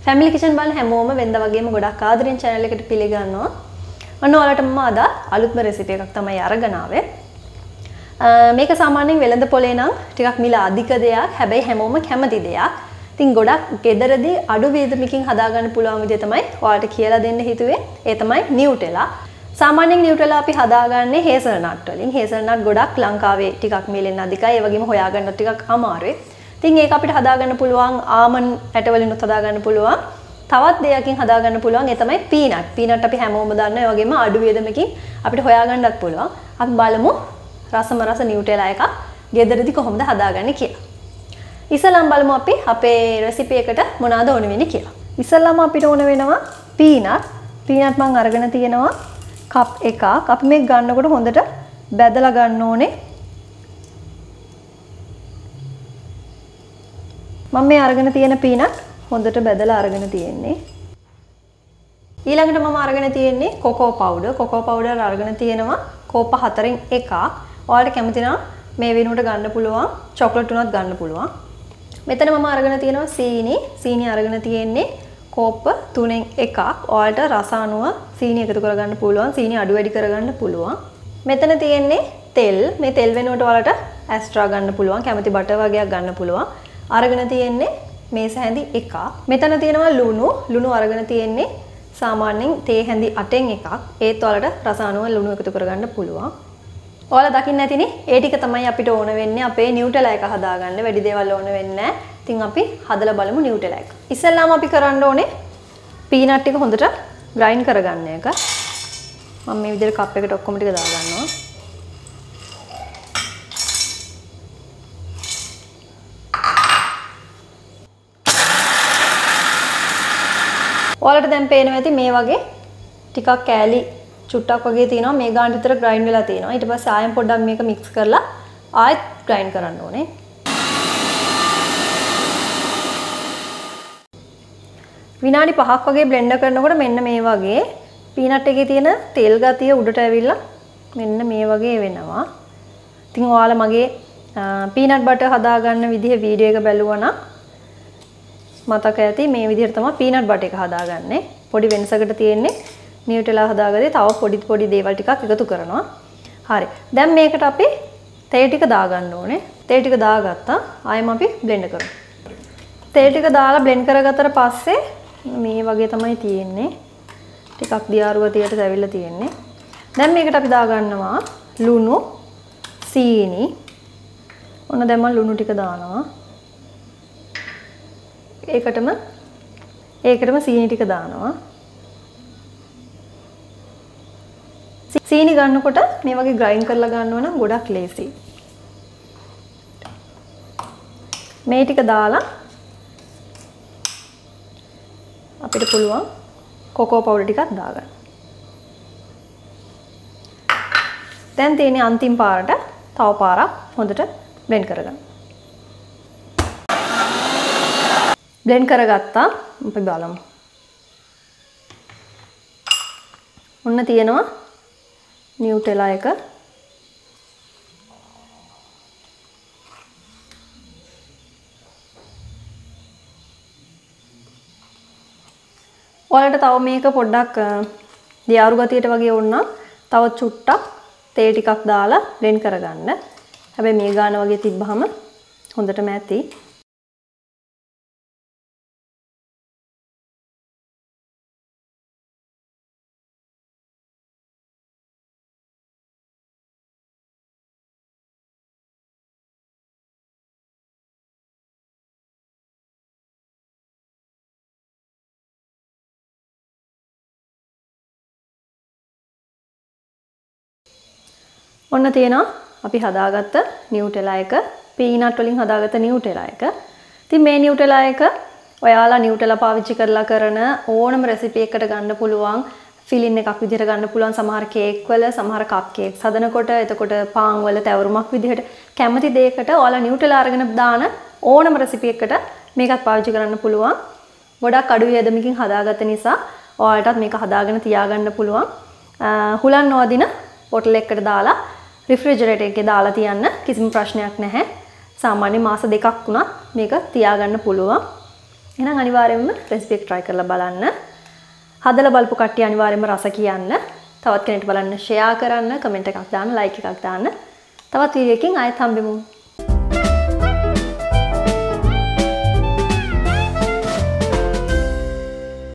Family Kitchen බලන හැමෝම වෙනද වගේම ගොඩක් ආදරෙන් channel එකට පිළිගන්නවා. ඔන්න ඔයාලට මම අද අලුත්ම රෙසිපි එකක් තමයි අරගෙන ආවේ. මේක සාමාන්‍යයෙන් වෙළඳ පොලේ නම් ටිකක් මිල අධික දෙයක්. හැබැයි හැමෝම කැමති දෙයක්. ඉතින් ගොඩක් ගෙදරදී අඩු වේදමකින් හදාගන්න පුළුවන් විදිය තමයි ඔයාලට කියලා දෙන්න හිතුවේ. ඒ තමයි නිව්ටෙලා. සාමාන්‍යයෙන් නිව්ටෙලා අපි හදාගන්නේ හේසල්නට් වලින්. හේසල්නට් ගොඩක් ලංකාවේ ටිකක් මිලෙන් අධිකයි. ඒ වගේම හොයාගන්න ටිකක් අමාරුයි. ඉතින් ඒක අපිට හදාගන්න පුළුවන් ආමන්ඩ් ඇට වලිනුත් හදාගන්න පුළුවන්. තවත් දෙයකින් හදාගන්න පුළුවන්. ඒ තමයි පීනට්. පීනට් අපි හැමෝම දන්නවා. ඒ වගේම අඩු වේදමකින් අපිට හොයාගන්නත් පුළුවන්. අපි බලමු රසම රස නිව්ටෙලා එකක් ගෙදරදී කොහොමද හදාගන්නේ කියලා. ඉස්සෙල්ලාම බලමු අපි අපේ රෙසිපි එකට මොනවාද ඕන වෙන්නේ කියලා. ඉස්සෙල්ලාම අපිට ඕන වෙනවා පීනට්. පීනට් මම අරගෙන තියෙනවා කප් එකක්. අපි මේක ගන්නකොට හොඳට බැදලා ගන්න ඕනේ. මම මේ අරගෙන තියෙන පීනට් හොඳට බැදලා අරගෙන තියෙන්නේ. ඊළඟට මම අරගෙන තියෙන්නේ කොකෝ පවුඩර්. කොකෝ පවුඩර් අරගෙන තියෙනවා කෝප 4න් එකක්. ඔයාලට කැමති නම් මේ වෙනුවට ගන්න පුළුවන් චොක්ලට් උනත් ගන්න පුළුවන්. මෙතන මම අරගෙන තියෙනවා සීනි. සීනි අරගෙන තියෙන්නේ කෝප 3න් එකක්. ඔයාලට රස අනුව සීනි එකතු කරගන්න පුළුවන්. සීනි අඩු වැඩි කරගන්න පුළුවන්. මෙතන තියෙන්නේ තෙල්. මේ තෙල් වෙනුවට ඔයාලට ඇස්ට්‍රා ගන්න පුළුවන්. කැමති බටර් වගේක් ගන්න පුළුවන්. අරගෙන තියෙන්නේ මේස හැඳි එකක්. මෙතන තියෙනවා ලුණු. ලුණු අරගෙන තියෙන්නේ සාමාන්‍යයෙන් තේ හැඳි 8න් එකක්. ඒත් ඔයාලට රස අනුව ලුණු එකතු කරගන්න පුළුවන්. ඔයාලා දකින්න ඇතිනේ ඒ ටික තමයි අපිට ඕන වෙන්නේ අපේ නිව්ටෙලා එක හදාගන්න. වැඩි දේවල් ඕන වෙන්නේ නැහැ. ඉතින් අපි හදලා බලමු නිව්ටෙලා එක. ඉස්සෙල්ලාම අපි කරන්න ඕනේ පීනට් ටික හොඳට ග්‍රයින්ඩ් කරගන්න එක. මම මේ විදිහට කප් එකට ඔක්කොම ටික දාගන්නවා. ඔයාලට දැන් පේනවා ඇති මේ වගේ ටිකක් කෑලි චුට්ටක් වගේ තියෙනවා. මේ ගාන විතර ග්‍රයින්ඩ් වෙලා තියෙනවා. ඊට පස්සේ ආයෙත් පොඩ්ඩක් මේක මික්ස් කරලා ආයෙත් ග්‍රයින්ඩ් කරන්න ඕනේ. විනාඩි 5ක් වගේ බ්ලෙන්ඩර් කරනකොට මෙන්න මේ වගේ පීනට් එකේ තියෙන තෙල් ගතිය උඩට ඇවිල්ලා මෙන්න මේ වගේ වෙනවා. ඉතින් ඔයාලා මගේ පීනට් බටර් හදාගන්න විදිහ වීඩියෝ එක බැලුවා නම් මතක ඇති මේ විදිහට තමයි පීනට් බටර් එක හදාගන්නේ. පොඩි වෙනසකට තියෙන්නේ නිව්ටෙලා හදාගත්තේ තව පොඩි දේවල් ටිකක් එකතු කරනවා. හරි. දැන් මේකට අපි තේ ටික දාගන්න ඕනේ. තේ ටික දාගත්තා. ආයෙම අපි බ්ලෙන්ඩ් කරමු. තේ ටික දාලා බ්ලෙන්ඩ් කරගත්තට පස්සේ මේ වගේ තමයි තියෙන්නේ. ටිකක් දියාරු ගතියට ඇවිල්ලා තියෙන්නේ. දැන් මේකට අපි දාගන්නවා ලුණු, සීනි. ඔන්න දැන් මම ලුණු ටික දානවා. ඒකටම සීනි ටික දානවා. සීනි ගන්නකොට මේ වගේ ග්‍රයින්ඩ් කරලා ගන්නවා නම් ගොඩක් ලේසි. මේ ටික දාලා අපිට පුළුවන් කොකෝ පවුඩර් ටිකක් දාගන්න. දැන් තියෙන්නේ අන්තිම පාරට තව පාරක් හොඳට බ්ලෙන්ඩ් කරගන්න. බ්ලෙන්ඩ් කරගත්තා. අපි බලමු. ඔන්න තියෙනවා නිව්ටෙලා එක. ඔයාලට තව මේක පොඩ්ඩක් දියාරු ගතියට වගේ වුණා. තව චුට්ටක් තේ ටිකක් දාලා බ්ලෙන්ඩ් කරගන්න. හැබැයි මේ ගාන වගේ තිබ්බහම හොඳටම ඇති. ඔන්න තියෙනවා අපි හදාගත්ත නිව්ටෙලා එක. පීනට් වලින් හදාගත්ත නිව්ටෙලා එක. ඉතින් මේ නිව්ටෙලා එක ඔයාලා නිව්ටෙලා පාවිච්චි කරලා කරන ඕනම රෙසිපි එකකට ගන්න පුළුවන්. ෆිලින් එකක් විදිහට ගන්න පුළුවන්. සමහර කේක් වල, සමහර කප් කේක්ස් හදනකොට, එතකොට පාන් වල තැවරුමක් විදිහට කැමති දෙයකට ඔයාලා නිව්ටෙලා අරගෙන දාන ඕනම රෙසිපි එකකට මේකත් පාවිච්චි කරන්න පුළුවන්. ගොඩක් අඩු වේදමකින් හදාගත්ත නිසා ඔයාලටත් මේක හදාගෙන තියාගන්න පුළුවන්. හුලන් නොවදින බොටල් එකකට දාලා රිෆ්‍රිජරේටර් එකේ දාලා තියන්න කිසිම ප්‍රශ්නයක් නැහැ. සාමාන්‍ය මාස 2ක් වුණත් මේක තියාගන්න පුළුවන්. එහෙනම් අනිවාර්යයෙන්ම රෙසිපි එක try කරලා බලන්න. හදලා බලපු කට්ටිය අනිවාර්යයෙන්ම රස කියන්න. තවත් කෙනෙක්ට බලන්න ෂෙයා කරන්න, කමෙන්ට් එකක් දාන්න, ලයික් එකක් දාන්න. තවත් වීඩියෝ එකකින් ආයෙත් හම්බෙමු.